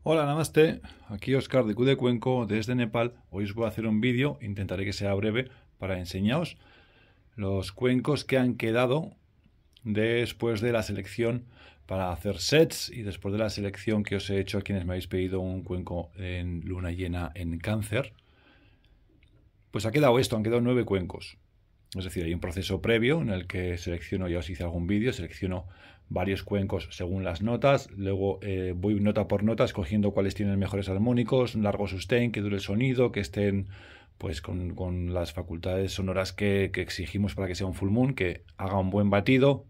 Hola, namaste. Aquí Oscar de Q de Cuenco desde Nepal. Hoy os voy a hacer un vídeo, intentaré que sea breve, para enseñaros los cuencos que han quedado después de la selección para hacer sets y después de la selección que os he hecho a quienes me habéis pedido un cuenco en luna llena en Cáncer. Pues ha quedado esto, han quedado 9 cuencos. Es decir, hay un proceso previo en el que selecciono, ya os hice algún vídeo, selecciono varios cuencos según las notas, luego voy nota por nota escogiendo cuáles tienen mejores armónicos, un largo sustain, que dure el sonido, que estén pues con las facultades sonoras que exigimos para que sea un full moon, que haga un buen batido.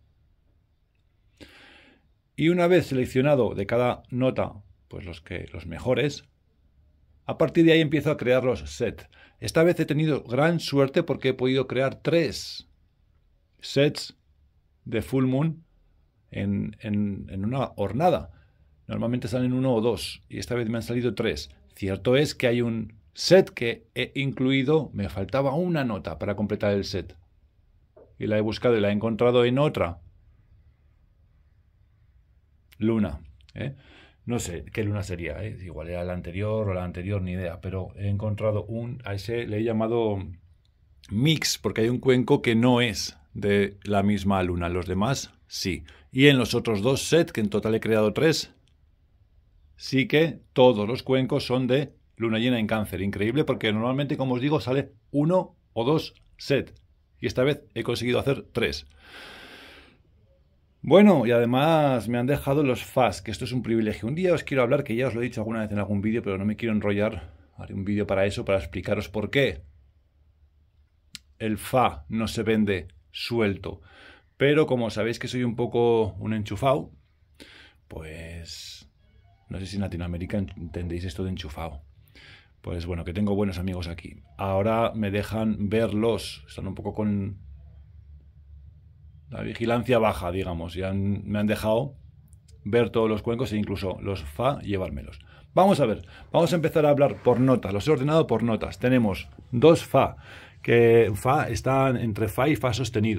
Y una vez seleccionado de cada nota pues los mejores, a partir de ahí empiezo a crear los sets. Esta vez he tenido gran suerte porque he podido crear 3 sets de full moon en una hornada. Normalmente salen 1 o 2 y esta vez me han salido 3. Cierto es que hay un set que he incluido, me faltaba una nota para completar el set. Y la he buscado y la he encontrado en otra luna. No sé qué luna sería, igual era la anterior o la anterior, ni idea, pero he encontrado a ese le he llamado mix, porque hay un cuenco que no es de la misma luna, los demás sí. Y en los otros 2 sets, que en total he creado 3, sí que todos los cuencos son de luna llena en Cáncer. Increíble, porque normalmente, como os digo, sale 1 o 2 sets. Y esta vez he conseguido hacer 3. Bueno, y además me han dejado los Fas, que esto es un privilegio. Un día os quiero hablar, que ya os lo he dicho alguna vez en algún vídeo, pero no me quiero enrollar. Haré un vídeo para eso, para explicaros por qué el Fa no se vende suelto. Pero como sabéis que soy un poco un enchufado, pues no sé si en Latinoamérica entendéis esto de enchufado. Pues bueno, que tengo buenos amigos aquí. Ahora me dejan verlos, están un poco con la vigilancia baja, digamos, y me han dejado ver todos los cuencos e incluso los Fa llevármelos. Vamos a ver, vamos a empezar a hablar por notas, los he ordenado por notas. Tenemos 2 Fa, que Fa están entre Fa y Fa sostenido,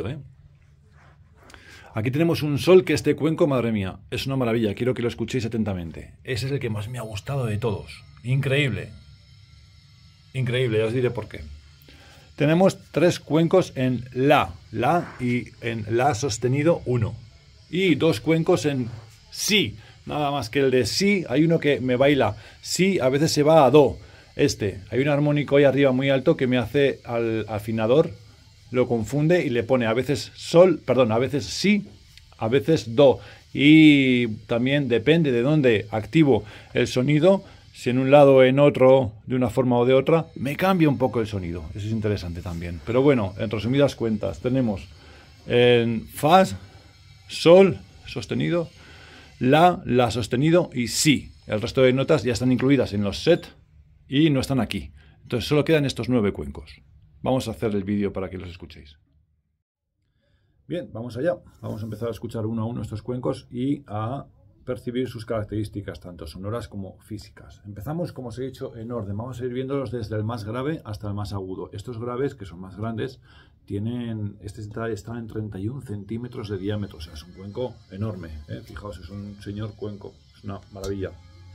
Aquí tenemos un Sol, que este cuenco, madre mía, es una maravilla, quiero que lo escuchéis atentamente. Ese es el que más me ha gustado de todos. Increíble. Increíble, ya os diré por qué. Tenemos 3 cuencos en La y en La sostenido 1. Y 2 cuencos en Si. Nada más que el de Si, hay uno que me baila Si, a veces se va a Do. Hay un armónico ahí arriba muy alto que me hace al afinador, lo confunde y le pone a veces Sol, perdón, a veces Si, a veces Do. Y también depende de dónde activo el sonido, si en un lado o en otro, de una forma o de otra, me cambia un poco el sonido. Eso es interesante también. Pero bueno, en resumidas cuentas, tenemos en Fa, Sol sostenido, La sostenido y Si. El resto de notas ya están incluidas en los sets y no están aquí. Entonces solo quedan estos 9 cuencos. Vamos a hacer el vídeo para que los escuchéis. Bien, vamos allá. Vamos a empezar a escuchar uno a uno estos cuencos y a percibir sus características, tanto sonoras como físicas. Empezamos, como os he dicho, en orden. Vamos a ir viéndolos desde el más grave hasta el más agudo. Estos graves, que son más grandes, está en 31 centímetros de diámetro. O sea, es un cuenco enorme. Fijaos, es un señor cuenco. Es una maravilla.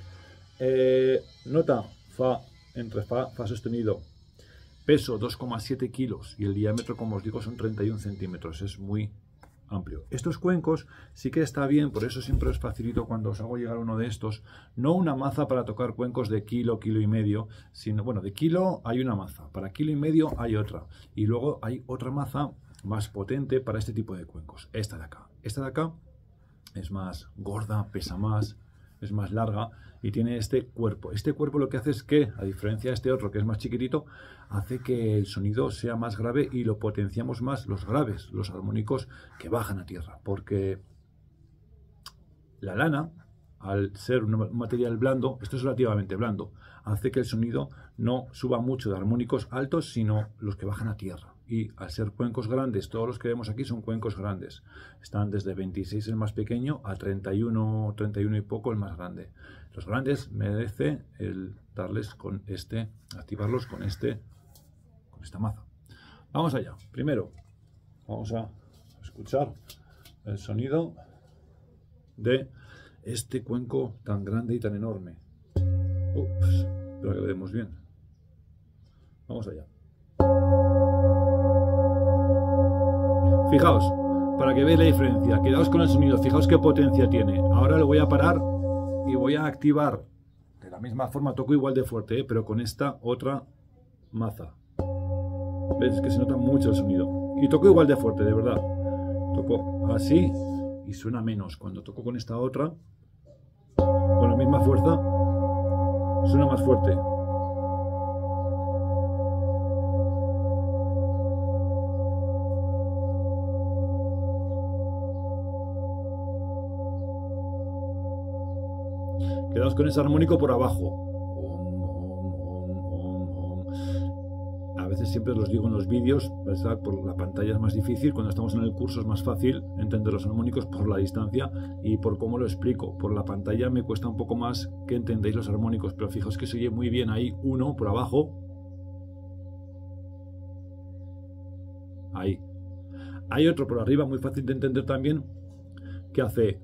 Nota Fa, entre Fa sostenido. Peso 2,7 kilos y el diámetro, como os digo, son 31 centímetros. Es muy amplio. Estos cuencos sí que está bien, por eso siempre os facilito cuando os hago llegar uno de estos, no una maza para tocar cuencos de kilo, kilo y medio, sino, bueno, de kilo hay una maza, para kilo y medio hay otra, y luego hay otra maza más potente para este tipo de cuencos. Esta de acá. Esta de acá es más gorda, pesa más, es más larga y tiene este cuerpo. Este cuerpo lo que hace es que, a diferencia de este otro que es más chiquitito, hace que el sonido sea más grave y lo potenciamos más los graves, los armónicos que bajan a tierra, porque la lana, al ser un material blando, esto es relativamente blando, hace que el sonido no suba mucho de armónicos altos, sino los que bajan a tierra. Y al ser cuencos grandes, todos los que vemos aquí son cuencos grandes. Están desde 26 el más pequeño a 31 y poco el más grande. Los grandes merece el darles con activarlos con esta maza. Vamos allá. Primero, vamos a escuchar el sonido de este cuenco tan grande y tan enorme. Ups, espero que lo demos bien. Vamos allá. Fijaos, para que veáis la diferencia, quedaos con el sonido, fijaos qué potencia tiene. Ahora lo voy a parar y voy a activar. De la misma forma toco igual de fuerte, pero con esta otra maza. ¿Ves? Que se nota mucho el sonido. Y toco igual de fuerte, de verdad. Toco así y suena menos. Cuando toco con esta otra, con la misma fuerza, suena más fuerte. Quedaos con ese armónico por abajo. A veces siempre los digo en los vídeos, ¿verdad? Por la pantalla es más difícil, cuando estamos en el curso es más fácil entender los armónicos por la distancia y por cómo lo explico. Por la pantalla me cuesta un poco más que entendáis los armónicos, pero fijaos que se oye muy bien ahí uno por abajo. Ahí. Hay otro por arriba, muy fácil de entender también, que hace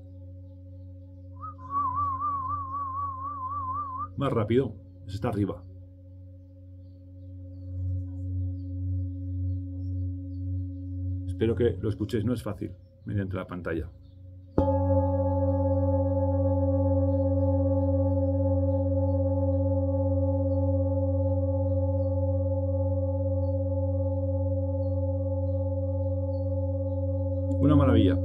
más rápido. Ese está arriba. Espero que lo escuchéis, no es fácil mediante la pantalla. Una maravilla.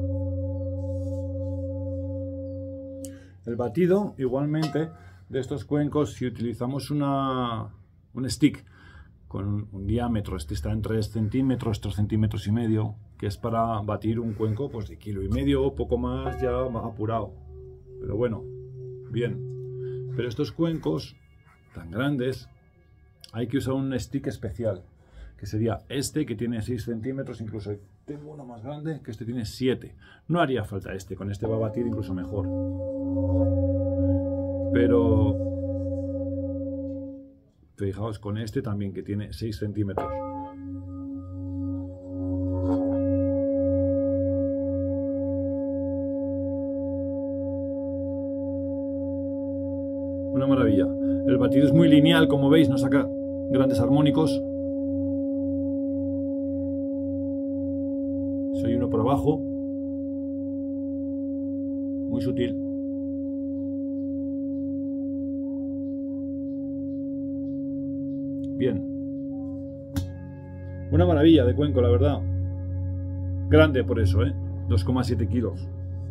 El batido, igualmente, de estos cuencos, si utilizamos un stick con un diámetro, este está en 3 centímetros, 3 centímetros y medio, que es para batir un cuenco pues de 1,5 kg o poco más, ya más apurado. Pero bueno, bien. Pero estos cuencos tan grandes, hay que usar un stick especial, que sería este, que tiene 6 centímetros, incluso tengo uno más grande, que este tiene 7. No haría falta este, con este va a batir incluso mejor. Pero fijaos con este también, que tiene 6 centímetros. Una maravilla. El batido es muy lineal, como veis, no saca grandes armónicos. Soy uno por abajo. Muy sutil. Bien. Una maravilla de cuenco, la verdad. Grande por eso, 2,7 kilos.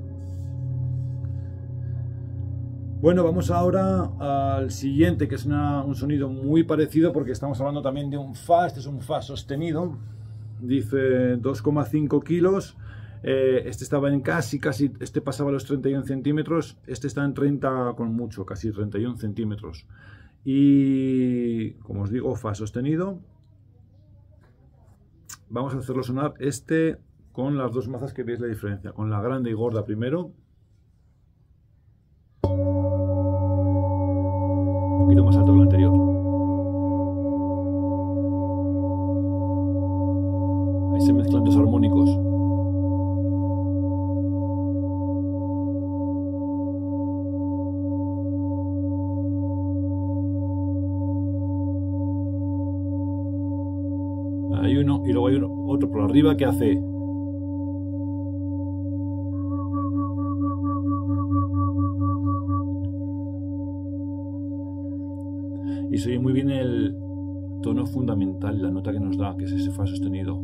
Bueno, vamos ahora al siguiente, que es un sonido muy parecido, porque estamos hablando también de un Fa. Este es un Fa sostenido. Dice 2,5 kilos. Este estaba en casi, este pasaba los 31 centímetros. Este está en 30 con mucho, casi 31 centímetros. Y como os digo, Fa sostenido. Vamos a hacerlo sonar este con las dos mazas, que veis la diferencia, con la grande y gorda primero, un poquito más alto que la anterior. Ahí se mezclan dos armónicos. Hay uno y luego hay otro por arriba que hace. Y se oye muy bien el tono fundamental, la nota que nos da, que es ese Fa sostenido.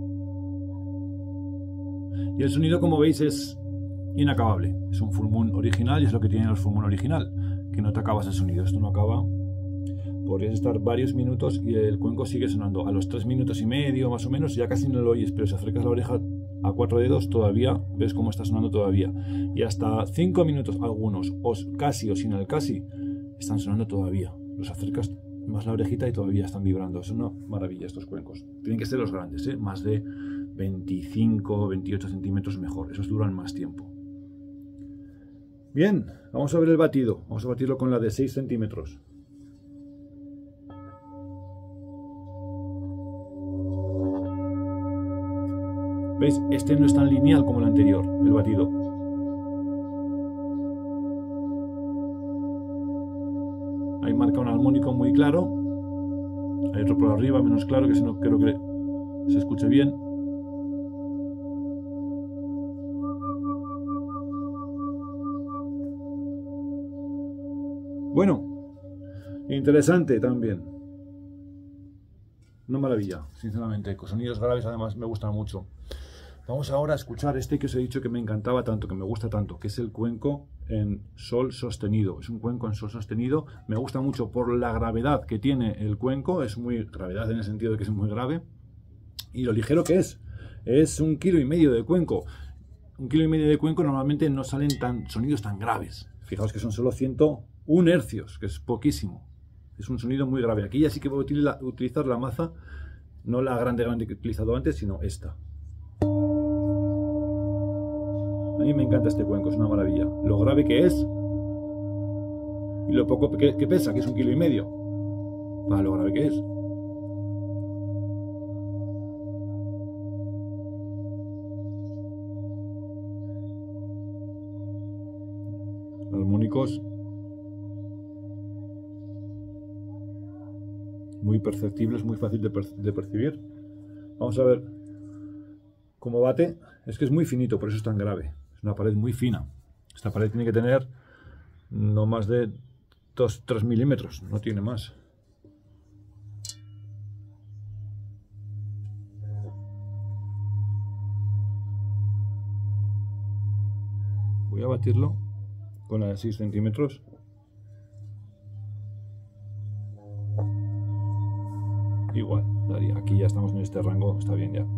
Y el sonido, como veis, es inacabable. Es un full moon original y es lo que tiene el full moon original, que no te acabas el sonido. Esto no acaba. Podrías estar varios minutos y el cuenco sigue sonando. A los 3 minutos y medio, más o menos, ya casi no lo oyes, pero si acercas la oreja a 4 dedos, todavía ves cómo está sonando todavía. Y hasta 5 minutos, algunos, o casi o sin el casi, están sonando todavía. Los acercas más la orejita y todavía están vibrando. Es una maravilla estos cuencos. Tienen que ser los grandes, más de 25, 28 centímetros mejor. Esos duran más tiempo. Bien, vamos a ver el batido. Vamos a batirlo con la de 6 centímetros. ¿Veis? Este no es tan lineal como el anterior, el batido. armónico muy claro. Hay otro por arriba, menos claro, que si no creo que se escuche bien. Bueno, interesante también. Una maravilla, sinceramente. Con sonidos graves además me gustan mucho. Vamos ahora a escuchar este que os he dicho que me encantaba tanto, que me gusta tanto, que es el cuenco en sol sostenido. Es un cuenco en sol sostenido. Me gusta mucho por la gravedad que tiene el cuenco. Es muy gravedad en el sentido de que es muy grave. Y lo ligero que es. Es 1,5 kg de cuenco. 1,5 kg de cuenco normalmente no salen sonidos tan graves. Fijaos que son solo 101 hercios, que es poquísimo. Es un sonido muy grave. Aquí ya sí que voy a utilizar la maza, no la grande que he utilizado antes, sino esta. A mí me encanta este cuenco, es una maravilla. Lo grave que es y lo poco que pesa, que es 1,5 kg. Para lo grave que es. Armónicos muy perceptibles, muy fácil de percibir. Vamos a ver cómo bate. Es que es muy finito, por eso es tan grave. Es una pared muy fina. Esta pared tiene que tener no más de 2-3 milímetros, no tiene más. Voy a batirlo con la de 6 centímetros. Igual, daría. Aquí ya estamos en este rango, está bien ya.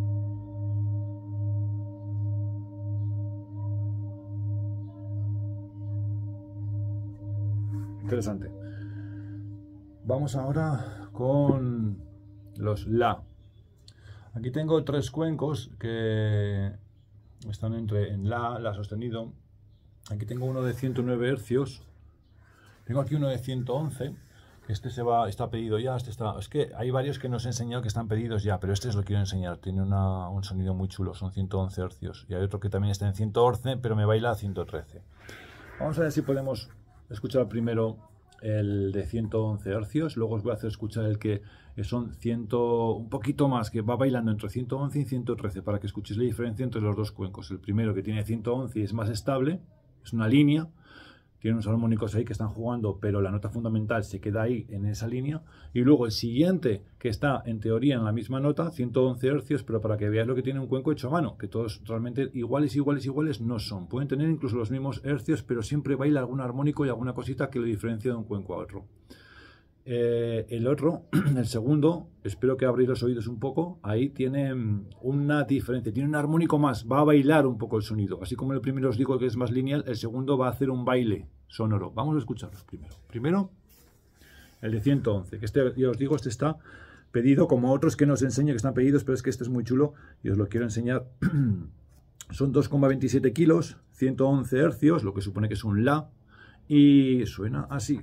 Interesante. Vamos ahora con los La. Aquí tengo 3 cuencos que están en La sostenido. Aquí tengo uno de 109 hercios. Tengo aquí uno de 111. Este está pedido ya. Es que hay varios que nos he enseñado que están pedidos ya, pero este os lo quiero enseñar. Tiene un sonido muy chulo, son 111 hercios. Y hay otro que también está en 111, pero me baila a 113. Vamos a ver si podemos escuchar primero el de 111 hercios. Luego os voy a hacer escuchar el que son un poquito más, que va bailando entre 111 y 113, para que escuchéis la diferencia entre los dos cuencos. El primero, que tiene 111 y es más estable, es una línea. Tiene unos armónicos ahí que están jugando, pero la nota fundamental se queda ahí en esa línea. Y luego el siguiente, que está en teoría en la misma nota, 111 hercios, pero para que veáis lo que tiene un cuenco hecho a mano, que todos realmente iguales no son. Pueden tener incluso los mismos hercios, pero siempre baila algún armónico y alguna cosita que lo diferencia de un cuenco a otro. El otro, el segundo, espero que abráis los oídos un poco. Ahí tiene una diferencia, tiene un armónico más, va a bailar un poco el sonido. Así como el primero os digo que es más lineal, el segundo va a hacer un baile sonoro. Vamos a escucharlos primero. Primero, el de 111, que este, ya os digo, este está pedido como otros que nos enseño que están pedidos, pero es que este es muy chulo y os lo quiero enseñar. Son 2,27 kilos, 111 hercios, lo que supone que es un La, y suena así.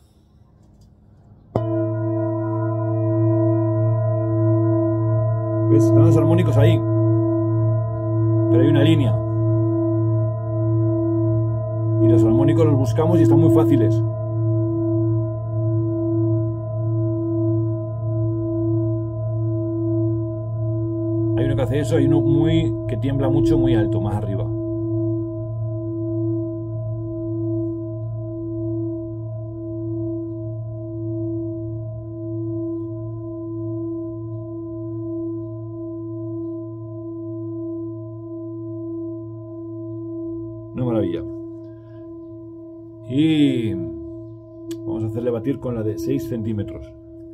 ¿Ves? Están los armónicos ahí, pero hay una línea. Y los armónicos los buscamos y están muy fáciles. Hay uno que hace eso, hay uno que tiembla mucho, muy alto, más arriba. Una maravilla. Y vamos a hacerle batir con la de 6 centímetros.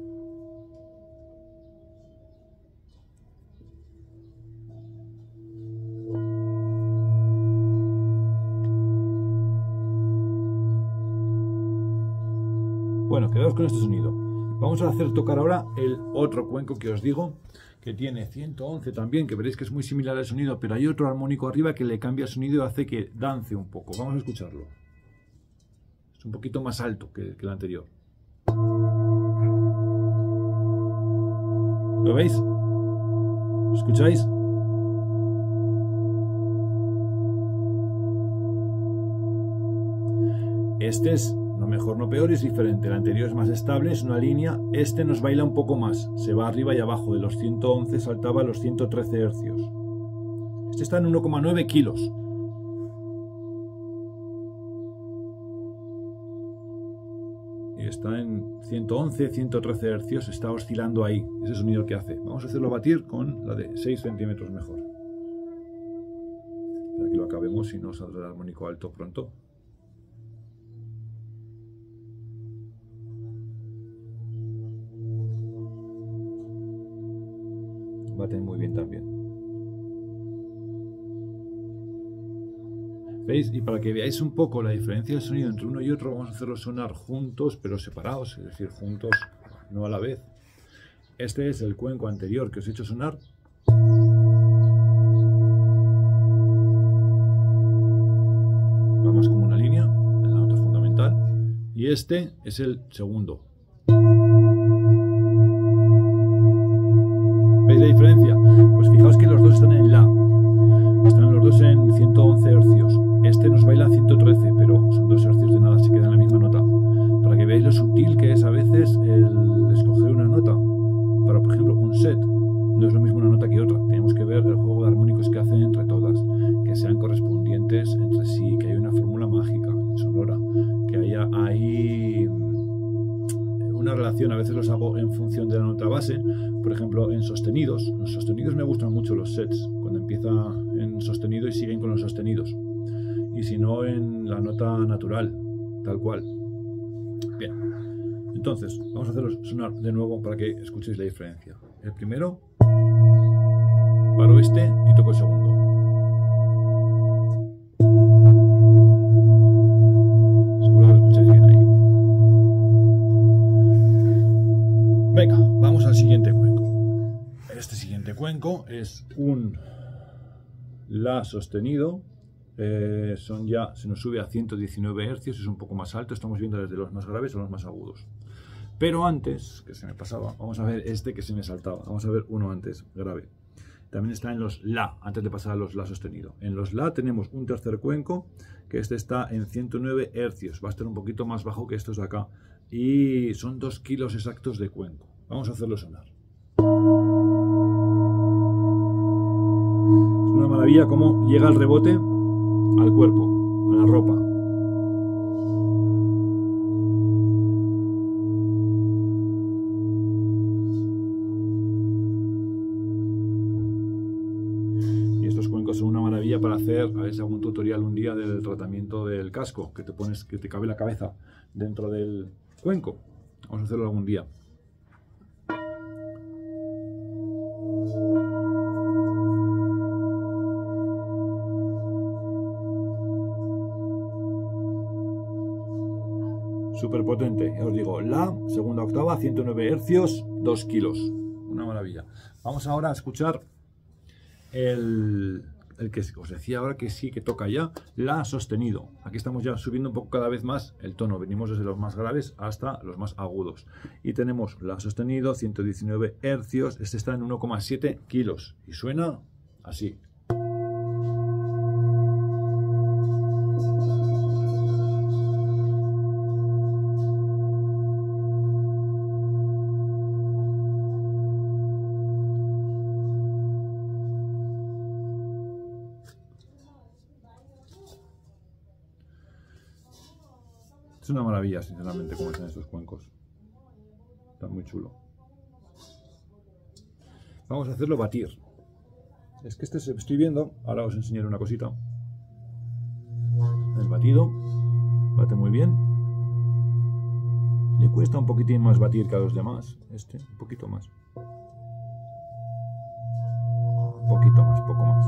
Bueno, quedaos con este sonido. Vamos a hacer tocar ahora el otro cuenco que os digo, que tiene 111 también, que veréis que es muy similar al sonido, pero hay otro armónico arriba que le cambia el sonido y hace que dance un poco. Vamos a escucharlo. Es un poquito más alto que el anterior. ¿Lo veis? ¿Lo escucháis? Este es no mejor, no peor, es diferente. El anterior es más estable, es una línea. Este nos baila un poco más, se va arriba y abajo. De los 111 saltaba a los 113 hercios. Este está en 1,9 kilos. Y está en 111, 113 hercios, está oscilando ahí, ese sonido que hace. Vamos a hacerlo batir con la de 6 centímetros mejor. Para que lo acabemos y no saldrá el armónico alto pronto. Baten muy bien también. ¿Veis? Y para que veáis un poco la diferencia de sonido entre uno y otro, vamos a hacerlo sonar juntos pero separados, es decir, juntos, no a la vez. Este es el cuenco anterior que os he hecho sonar. Va más como una línea en la nota fundamental. Y este es el segundo. ¿Veis la diferencia? Pues fijaos que los dos están en La. Están los dos en 111 hercios. Este nos baila a 113, pero son 2 hercios de nada, se queda en la misma nota. Para que veáis lo sutil que es a veces el escoger una nota. Para, por ejemplo, un set, no es lo mismo una nota que otra. Tenemos que ver el juego de armónicos que hacen entre todas, que sean correspondientes entre sí, que haya una fórmula mágica en sonora, que haya ahí una relación. A veces los hago en función de la nota base. Por ejemplo, en sostenidos. Los sostenidos me gustan mucho los sets, cuando empieza en sostenido y siguen con los sostenidos. Y si no, en la nota natural, tal cual. Bien, entonces vamos a hacerlo sonar de nuevo para que escuchéis la diferencia. El primero, paro este y toco el segundo. Seguro que lo escucháis bien ahí. Venga, vamos al siguiente cuenco. Este siguiente cuenco es un La sostenido. Se nos sube a 119 hercios, es un poco más alto. Estamos viendo desde los más graves a los más agudos. Pero antes, que se me pasaba, vamos a ver este que se me saltaba. Vamos a ver uno antes, grave. También está en los La, antes de pasar a los La sostenido. En los La tenemos un tercer cuenco, que este está en 109 hercios. Va a estar un poquito más bajo que estos de acá. Y son 2 kilos exactos de cuenco. Vamos a hacerlo sonar. Es una maravilla cómo llega el rebote al cuerpo, a la ropa. Y estos cuencos son una maravilla para hacer, a ver si hago un tutorial un día del tratamiento del casco, que te pones, que te cabe la cabeza dentro del cuenco. Vamos a hacerlo algún día. Súper potente, ya os digo, La, segunda octava, 109 hercios, 2 kilos. Una maravilla. Vamos ahora a escuchar el que os decía ahora que sí que toca ya, La sostenido. Aquí estamos ya subiendo un poco cada vez más el tono. Venimos desde los más graves hasta los más agudos. Y tenemos La sostenido, 119 hercios. Este está en 1,7 kilos. Y suena así. Es una maravilla, sinceramente, como están estos cuencos. Está muy chulo. Vamos a hacerlo batir. Es que este se estoy viendo. Ahora os enseñaré una cosita. El batido bate muy bien. Le cuesta un poquitín más batir que a los demás. Este, un poquito más. Un poquito más, poco más.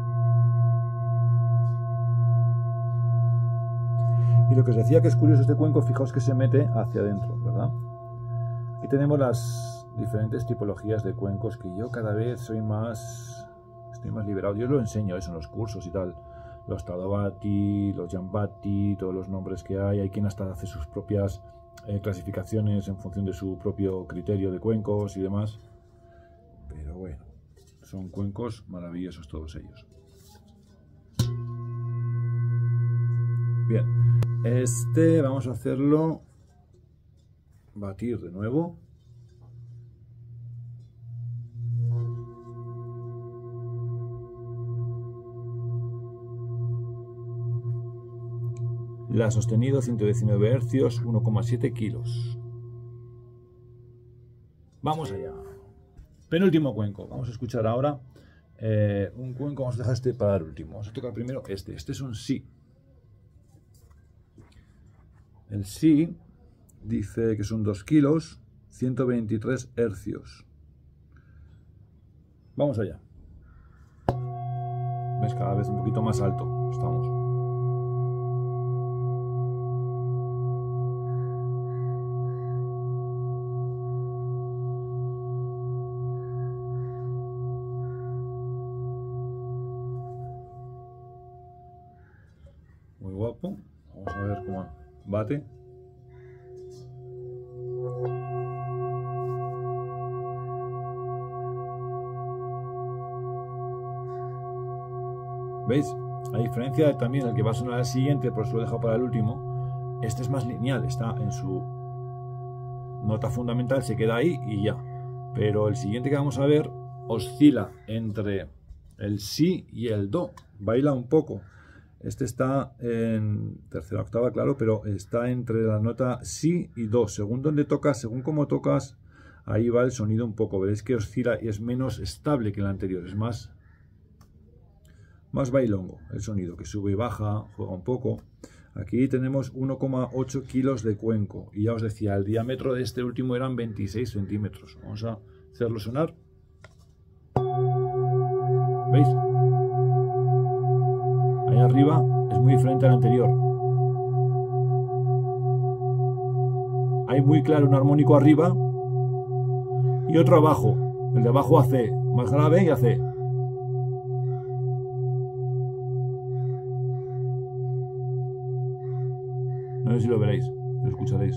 Y lo que os decía que es curioso este cuenco, fijaos que se mete hacia adentro, ¿verdad? Aquí tenemos las diferentes tipologías de cuencos que yo cada vez estoy más liberado. Yo os lo enseño eso en los cursos y tal. Los Tadabati, los Jambati, todos los nombres que hay. Hay quien hasta hace sus propias clasificaciones en función de su propio criterio de cuencos y demás. Pero bueno, son cuencos maravillosos todos ellos. Bien. Este vamos a hacerlo batir de nuevo. La sostenido 119 Hz, 1,7 kilos. Vamos allá. Penúltimo cuenco. Vamos a escuchar ahora un cuenco. Vamos a dejar este para el último. Vamos a tocar primero este. Este es un Si. El Si dice que son 2 kilos, 123 hercios. Vamos allá. Ves, cada vez un poquito más alto estamos. Muy guapo. Vamos a ver cómo bate. ¿Veis? A diferencia también el que va a sonar al siguiente, por eso lo he dejado para el último, este es más lineal, está en su nota fundamental, se queda ahí y ya. Pero el siguiente que vamos a ver oscila entre el Si y el Do, baila un poco. Este está en tercera octava, claro, pero está entre la nota Si y Do. Según donde tocas, según cómo tocas, ahí va el sonido un poco. Veréis que oscila y es menos estable que el anterior, es más bailongo el sonido, que sube y baja, juega un poco. Aquí tenemos 1,8 kilos de cuenco. Y ya os decía, el diámetro de este último eran 26 centímetros. Vamos a hacerlo sonar. ¿Veis? Ahí arriba es muy diferente al anterior. Hay muy claro un armónico arriba y otro abajo. El de abajo hace más grave y hace. No sé si lo veréis, lo escucharéis.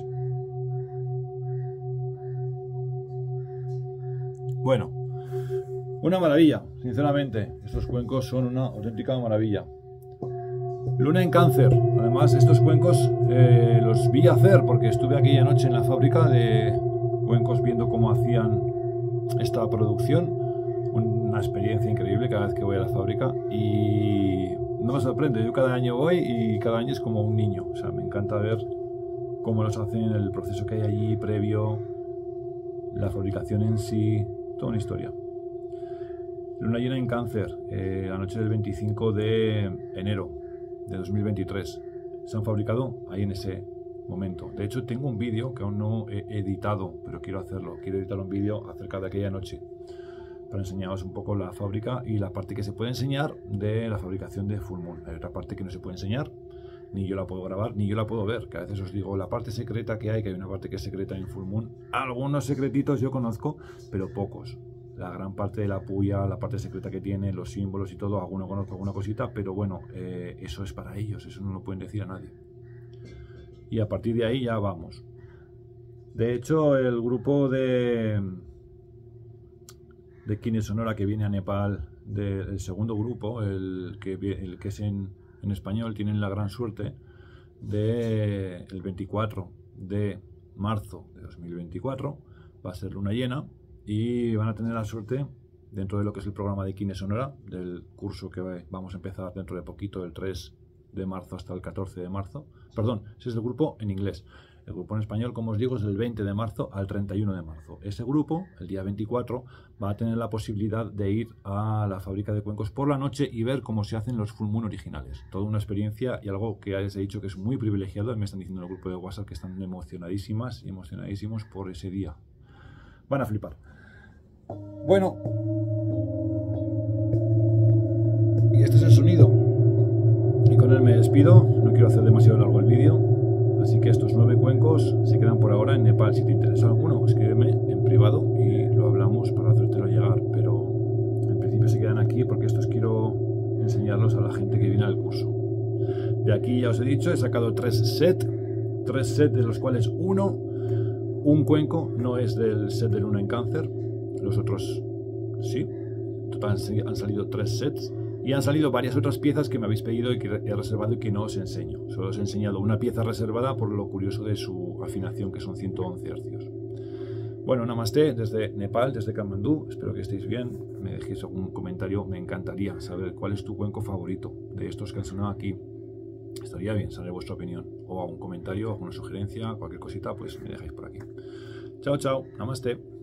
Bueno, una maravilla, sinceramente. Estos cuencos son una auténtica maravilla. Luna en Cáncer. Además, estos cuencos los vi hacer porque estuve aquella noche en la fábrica de cuencos viendo cómo hacían esta producción. Una experiencia increíble cada vez que voy a la fábrica y no me sorprende. Yo cada año voy y cada año es como un niño. O sea, me encanta ver cómo los hacen, el proceso que hay allí previo, la fabricación en sí, toda una historia. Luna llena en Cáncer, la noche del 25 de enero de 2023. Se han fabricado ahí en ese momento. De hecho, tengo un vídeo que aún no he editado, pero quiero hacerlo. Quiero editar un vídeo acerca de aquella noche para enseñaros un poco la fábrica y la parte que se puede enseñar de la fabricación de Full Moon. Hay otra parte que no se puede enseñar, ni yo la puedo grabar, ni yo la puedo ver, que a veces os digo la parte secreta que hay una parte que es secreta en Full Moon. Algunos secretitos yo conozco, pero pocos. La gran parte de la puya, la parte secreta que tiene, los símbolos y todo, alguno conozco alguna cosita, pero bueno, eso es para ellos, eso no lo pueden decir a nadie. Y a partir de ahí ya vamos. De hecho, el grupo de Kine Sonora que viene a Nepal, el segundo grupo, el que es en español, tienen la gran suerte de el 24 de marzo de 2024, va a ser luna llena. Y van a tener la suerte, dentro de lo que es el programa de Kine Sonora, del curso que vamos a empezar dentro de poquito, del 3 de marzo hasta el 14 de marzo. Perdón, ese es el grupo en inglés. El grupo en español, como os digo, es del 20 de marzo al 31 de marzo. Ese grupo, el día 24, va a tener la posibilidad de ir a la fábrica de cuencos por la noche y ver cómo se hacen los Full Moon originales. Toda una experiencia y algo que ya les he dicho que es muy privilegiado. Me están diciendo en el grupo de WhatsApp que están emocionadísimas y emocionadísimos por ese día. Van a flipar. Bueno, y este es el sonido y con él me despido. No quiero hacer demasiado largo el vídeo, así que estos 9 cuencos se quedan por ahora en Nepal. Si te interesa alguno, escríbeme en privado y lo hablamos para hacértelo llegar, pero en principio se quedan aquí porque estos quiero enseñarlos a la gente que viene al curso. De aquí ya os he dicho, he sacado 3 sets de los cuales un cuenco no es del set de Luna en Cáncer. Los otros sí. En total han salido 3 sets Y han salido varias otras piezas que me habéis pedido y que he reservado y que no os enseño. Solo os he enseñado una pieza reservada por lo curioso de su afinación, que son 111 Hz. Bueno, namaste desde Nepal, desde Katmandú. Espero que estéis bien. Me dejéis algún comentario. Me encantaría saber cuál es tu cuenco favorito de estos que han sonado aquí. Estaría bien saber vuestra opinión. O algún comentario, alguna sugerencia, cualquier cosita, pues me dejáis por aquí. Chao, chao. Namaste.